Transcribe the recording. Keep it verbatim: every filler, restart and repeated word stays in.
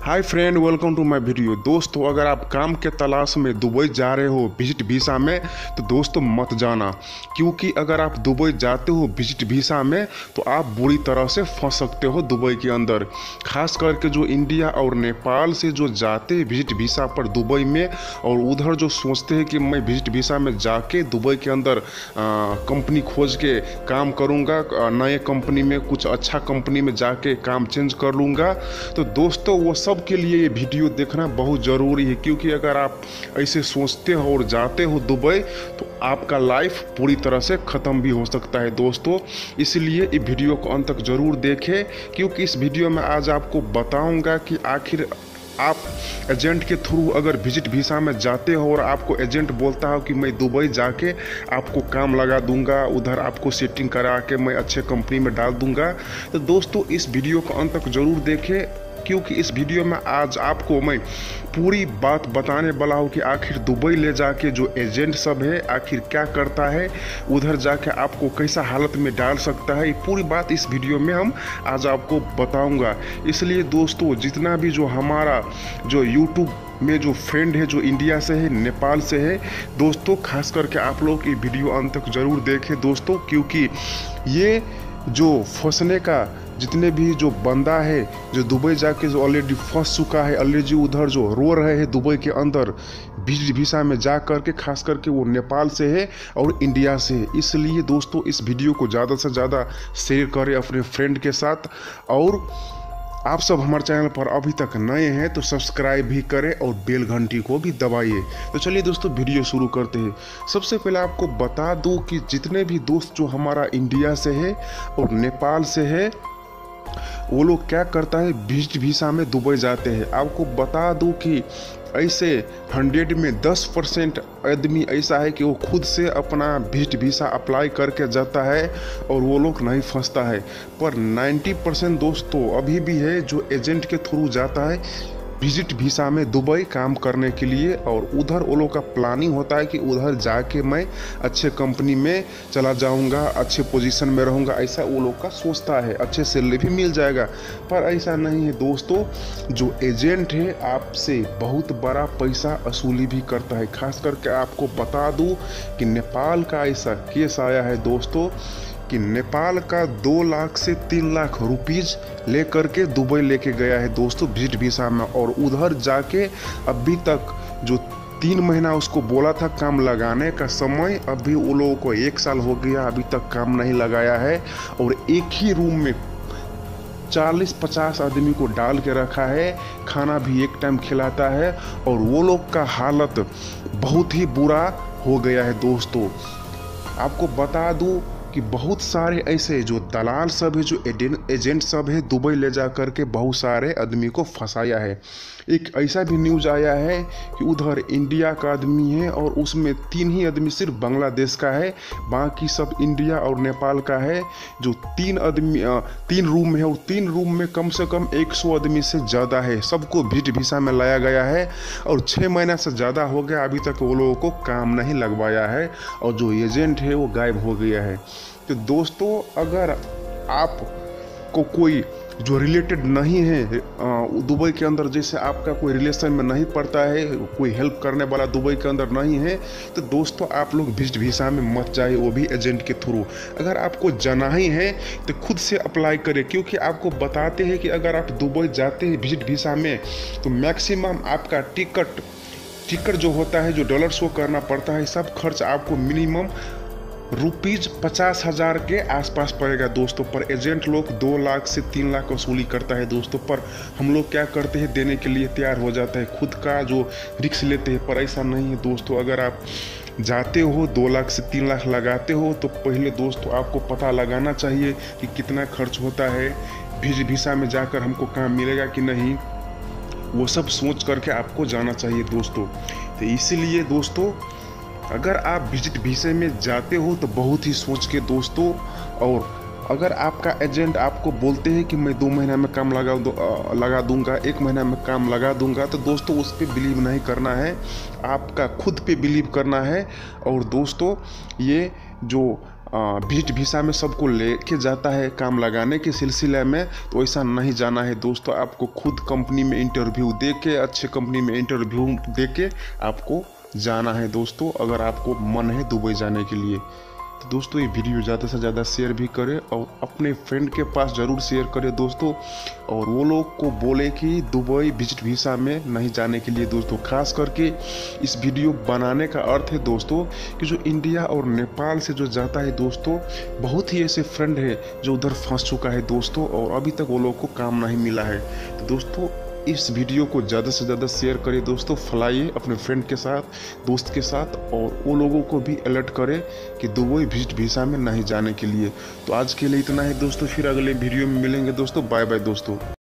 Hi friend, welcome to my video. दोस्तों, अगर आप काम के तलाश में दुबई जा रहे हो विजिट वीज़ा में, तो दोस्तों मत जाना, क्योंकि अगर आप दुबई जाते हो विजिट वीज़ा में तो आप बुरी तरह से फंस सकते हो दुबई के अंदर। खास करके जो इंडिया और नेपाल से जो जाते हैं विजिट वीज़ा पर दुबई में, और उधर जो सोचते हैं कि मैं विजिट वीज़ा में जाके दुबई के अंदर कंपनी खोज के काम करूँगा, नए कंपनी में कुछ अच्छा कंपनी में जाके काम चेंज कर लूँगा, तो दोस्तों वो सब के लिए ये वीडियो देखना बहुत ज़रूरी है। क्योंकि अगर आप ऐसे सोचते हो और जाते हो दुबई तो आपका लाइफ पूरी तरह से ख़त्म भी हो सकता है दोस्तों। इसलिए इस वीडियो को अंत तक ज़रूर देखें, क्योंकि इस वीडियो में आज आपको बताऊंगा कि आखिर आप एजेंट के थ्रू अगर विजिट वीज़ा में जाते हो और आपको एजेंट बोलता है कि मैं दुबई जाके आपको काम लगा दूंगा, उधर आपको सेटिंग करा के मैं अच्छे कंपनी में डाल दूंगा, तो दोस्तों इस वीडियो को अंत तक ज़रूर देखें। क्योंकि इस वीडियो में आज आपको मैं पूरी बात बताने वाला हूँ कि आखिर दुबई ले जाके जो एजेंट सब है आखिर क्या करता है, उधर जाके आपको कैसा हालत में डाल सकता है, ये पूरी बात इस वीडियो में हम आज आपको बताऊंगा। इसलिए दोस्तों जितना भी जो हमारा जो यूट्यूब में जो फ्रेंड है जो इंडिया से है, नेपाल से है, दोस्तों खास करके आप लोग ये वीडियो अंत तक ज़रूर देखें दोस्तों। क्योंकि ये जो फंसने का जितने भी जो बंदा है जो दुबई जाके जो ऑलरेडी फंस चुका है, ऑलरेडी उधर जो रो रहे हैं दुबई के अंदर विजिट वीज़ा में जा करके, खास करके वो नेपाल से है और इंडिया से है। इसलिए दोस्तों इस वीडियो को ज़्यादा से ज़्यादा शेयर करें अपने फ्रेंड के साथ, और आप सब हमारे चैनल पर अभी तक नए हैं तो सब्सक्राइब भी करें और बेल घंटी को भी दबाइए। तो चलिए दोस्तों वीडियो शुरू करते हैं। सबसे पहले आपको बता दूं कि जितने भी दोस्त जो हमारा इंडिया से है और नेपाल से है, वो लोग क्या करता है विजिट वीज़ा में दुबई जाते हैं। आपको बता दूं कि ऐसे हंड्रेड में दस परसेंट आदमी ऐसा है कि वो खुद से अपना विजिट वीज़ा अप्लाई करके जाता है और वो लोग नहीं फंसता है। पर नब्बे परसेंट दोस्तों अभी भी है जो एजेंट के थ्रू जाता है विजिट वीज़ा में दुबई काम करने के लिए, और उधर वो लोग का प्लानिंग होता है कि उधर जाके मैं अच्छे कंपनी में चला जाऊंगा, अच्छे पोजीशन में रहूंगा, ऐसा वो लोग का सोचता है, अच्छे सैलरी भी मिल जाएगा। पर ऐसा नहीं है दोस्तों, जो एजेंट है आपसे बहुत बड़ा पैसा वसूली भी करता है। खास करके आपको बता दूं कि नेपाल का ऐसा केस आया है दोस्तों कि नेपाल का दो लाख से तीन लाख रुपीज लेकर के दुबई लेके गया है दोस्तों विजिट वीज़ा में, और उधर जाके अभी तक जो तीन महीना उसको बोला था काम लगाने का समय, अभी वो लोगों को एक साल हो गया अभी तक काम नहीं लगाया है, और एक ही रूम में चालीस पचास आदमी को डाल के रखा है, खाना भी एक टाइम खिलाता है, और वो लोग का हालत बहुत ही बुरा हो गया है दोस्तों। आपको बता दूं कि बहुत सारे ऐसे जो दलाल सब है, जो एजेंट सब है, दुबई ले जा करके बहुत सारे आदमी को फंसाया है। एक ऐसा भी न्यूज़ आया है कि उधर इंडिया का आदमी है और उसमें तीन ही आदमी सिर्फ बांग्लादेश का है, बाकी सब इंडिया और नेपाल का है। जो तीन आदमी तीन रूम है और तीन रूम में कम से कम सौ आदमी से ज़्यादा है, सबको विजिट वीज़ा में लाया गया है, और छः महीना से ज़्यादा हो गया अभी तक वो लोगों को काम नहीं लगवाया है, और जो एजेंट है वो गायब हो गया है। तो दोस्तों अगर आप को कोई जो रिलेटेड नहीं है दुबई के अंदर, जैसे आपका कोई रिलेशन में नहीं पड़ता है, कोई हेल्प करने वाला दुबई के अंदर नहीं है, तो दोस्तों आप लोग विजिट वीज़ा में मत जाइए, वो भी एजेंट के थ्रू। अगर आपको जाना ही है तो खुद से अप्लाई करें, क्योंकि आपको बताते हैं कि अगर आप दुबई जाते हैं विजिट वीज़ा में तो मैक्सिमम आपका टिकट टिकट जो होता है, जो डॉलर शो करना पड़ता है, सब खर्च आपको मिनिमम रुपीज पचास हजार के आसपास पड़ेगा दोस्तों। पर एजेंट लोग दो लाख से तीन लाख वसूली करता है दोस्तों। पर हम लोग क्या करते हैं, देने के लिए तैयार हो जाता है, खुद का जो रिस्क लेते हैं। पर ऐसा नहीं है दोस्तों, अगर आप जाते हो दो लाख से तीन लाख लगाते हो तो पहले दोस्तों आपको पता लगाना चाहिए कि कितना खर्च होता है, विजिट वीज़ा में जाकर हमको काम मिलेगा कि नहीं, वो सब सोच करके आपको जाना चाहिए दोस्तों। तो इसीलिए दोस्तों अगर आप विजिट वीज़ा में जाते हो तो बहुत ही सोच के दोस्तों, और अगर आपका एजेंट आपको बोलते हैं कि मैं दो महीना में काम लगा दो लगा दूंगा, एक महीना में काम लगा दूंगा, तो दोस्तों उस पर बिलीव नहीं करना है, आपका खुद पे बिलीव करना है। और दोस्तों ये जो विजिट वीसा में सबको लेके जाता है काम लगाने के सिलसिले में, तो ऐसा नहीं जाना है दोस्तों। आपको खुद कंपनी में इंटरव्यू दे के, अच्छे कंपनी में इंटरव्यू दे के आपको जाना है दोस्तों, अगर आपको मन है दुबई जाने के लिए। तो दोस्तों ये वीडियो ज़्यादा से ज़्यादा शेयर भी करें और अपने फ्रेंड के पास ज़रूर शेयर करें दोस्तों, और वो लोग को बोले कि दुबई विजिट वीसा में नहीं जाने के लिए दोस्तों। खास करके इस वीडियो बनाने का अर्थ है दोस्तों कि जो इंडिया और नेपाल से जो जाता है दोस्तों, बहुत ही ऐसे फ्रेंड है जो उधर फंस चुका है दोस्तों, और अभी तक वो लोग को काम नहीं मिला है। तो दोस्तों इस वीडियो को ज़्यादा से ज़्यादा शेयर करें दोस्तों, फैलाइए अपने फ्रेंड के साथ, दोस्त के साथ, और वो लोगों को भी अलर्ट करें कि दुबई विजिट वीसा में नहीं जाने के लिए। तो आज के लिए इतना ही दोस्तों, फिर अगले वीडियो में मिलेंगे दोस्तों। बाय बाय दोस्तों।